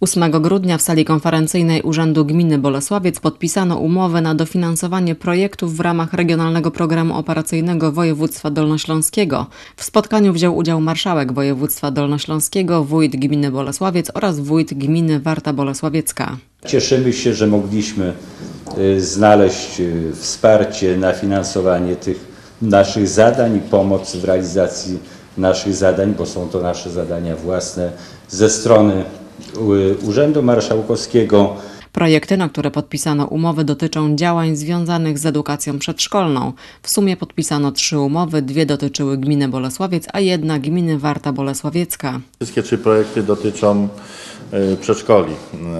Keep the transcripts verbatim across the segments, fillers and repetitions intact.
ósmego grudnia w sali konferencyjnej Urzędu Gminy Bolesławiec podpisano umowę na dofinansowanie projektów w ramach Regionalnego Programu Operacyjnego Województwa Dolnośląskiego. W spotkaniu wziął udział marszałek województwa dolnośląskiego, wójt gminy Bolesławiec oraz wójt gminy Warta Bolesławiecka. Cieszymy się, że mogliśmy znaleźć wsparcie na finansowanie tych naszych zadań i pomoc w realizacji naszych zadań, bo są to nasze zadania własne ze strony Urzędu Marszałkowskiego. Projekty, na które podpisano umowy, dotyczą działań związanych z edukacją przedszkolną. W sumie podpisano trzy umowy, dwie dotyczyły gminy Bolesławiec, a jedna gminy Warta Bolesławiecka. Wszystkie trzy projekty dotyczą przedszkoli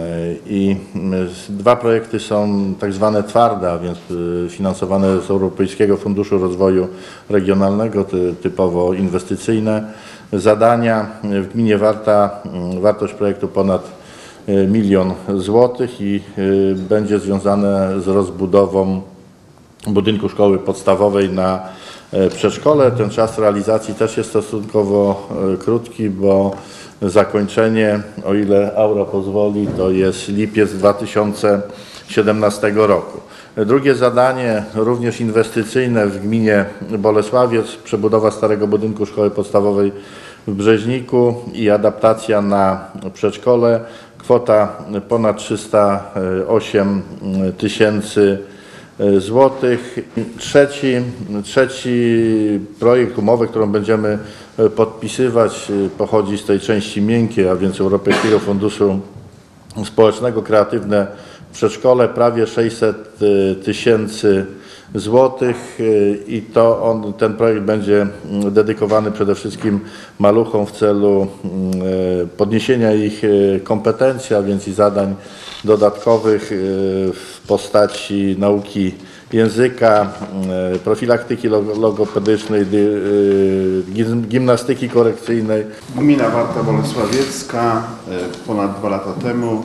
i dwa projekty są tak zwane twarde, a więc finansowane z Europejskiego Funduszu Rozwoju Regionalnego, typowo inwestycyjne. Zadania w gminie Warta, wartość projektu ponad milion złotych i będzie związane z rozbudową budynku szkoły podstawowej na przedszkole. Ten czas realizacji też jest stosunkowo krótki, bo zakończenie, o ile aura pozwoli, to jest lipiec dwa tysiące siedemnastego roku. Drugie zadanie, również inwestycyjne w gminie Bolesławiec, przebudowa starego budynku szkoły podstawowej w Brzeźniku i adaptacja na przedszkole. Kwota ponad trzysta osiem tysięcy złotych. Trzeci, trzeci projekt umowy, którą będziemy podpisywać, pochodzi z tej części miękkiej, a więc Europejskiego Funduszu Społecznego Kreatywne Przedszkole, prawie sześćset tysięcy złotych i to on, ten projekt będzie dedykowany przede wszystkim maluchom w celu podniesienia ich kompetencji, a więc i zadań dodatkowych w postaci nauki języka, profilaktyki logopedycznej, gimnastyki korekcyjnej. Gmina Warta Bolesławiecka ponad dwa lata temu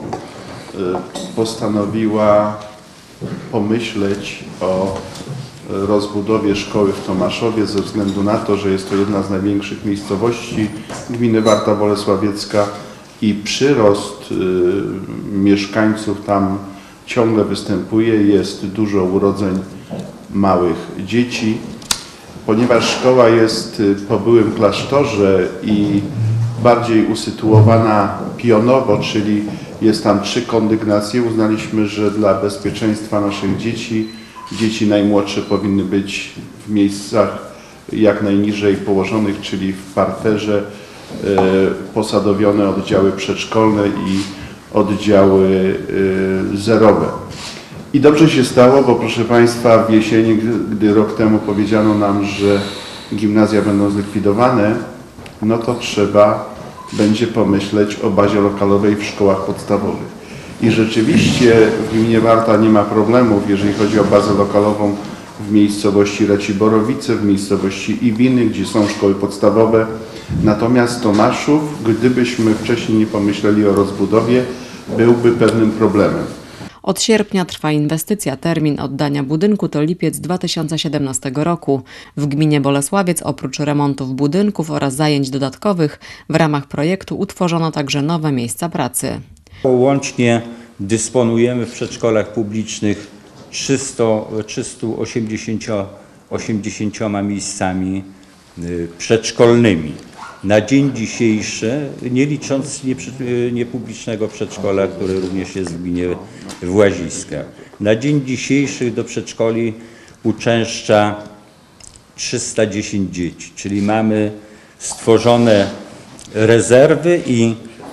postanowiła pomyśleć o rozbudowie szkoły w Tomaszowie ze względu na to, że jest to jedna z największych miejscowości gminy Warta Bolesławiecka i przyrost y, mieszkańców tam ciągle występuje, jest dużo urodzeń małych dzieci. Ponieważ szkoła jest po byłym klasztorze i bardziej usytuowana pionowo, czyli jest tam trzy kondygnacje, uznaliśmy, że dla bezpieczeństwa naszych dzieci, dzieci najmłodsze powinny być w miejscach jak najniżej położonych, czyli w parterze, e, posadowione oddziały przedszkolne i oddziały e, zerowe. I dobrze się stało, bo proszę Państwa, w jesieni, gdy rok temu powiedziano nam, że gimnazja będą zlikwidowane, no to trzeba będzie pomyśleć o bazie lokalowej w szkołach podstawowych. I rzeczywiście w gminie Warta nie ma problemów, jeżeli chodzi o bazę lokalową w miejscowości Raciborowice, w miejscowości Iwiny, gdzie są szkoły podstawowe. Natomiast Tomaszów, gdybyśmy wcześniej nie pomyśleli o rozbudowie, byłby pewnym problemem. Od sierpnia trwa inwestycja. Termin oddania budynku to lipiec dwa tysiące siedemnastego roku. W gminie Bolesławiec oprócz remontów budynków oraz zajęć dodatkowych w ramach projektu utworzono także nowe miejsca pracy. Łącznie dysponujemy w przedszkolach publicznych trzystu osiemdziesięcioma miejscami przedszkolnymi. Na dzień dzisiejszy, nie licząc niepublicznego przedszkola, które również jest w gminie Właziska. Na dzień dzisiejszy do przedszkoli uczęszcza trzysta dziesięć dzieci, czyli mamy stworzone rezerwy i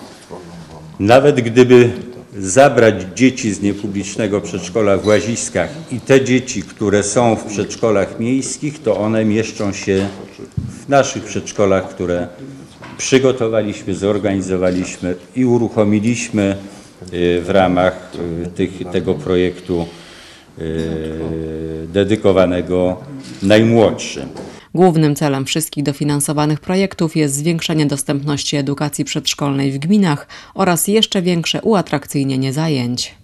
nawet gdyby zabrać dzieci z niepublicznego przedszkola w Łaziskach i te dzieci, które są w przedszkolach miejskich, to one mieszczą się w naszych przedszkolach, które przygotowaliśmy, zorganizowaliśmy i uruchomiliśmy w ramach tych, tego projektu dedykowanego najmłodszym. Głównym celem wszystkich dofinansowanych projektów jest zwiększenie dostępności edukacji przedszkolnej w gminach oraz jeszcze większe uatrakcyjnienie zajęć.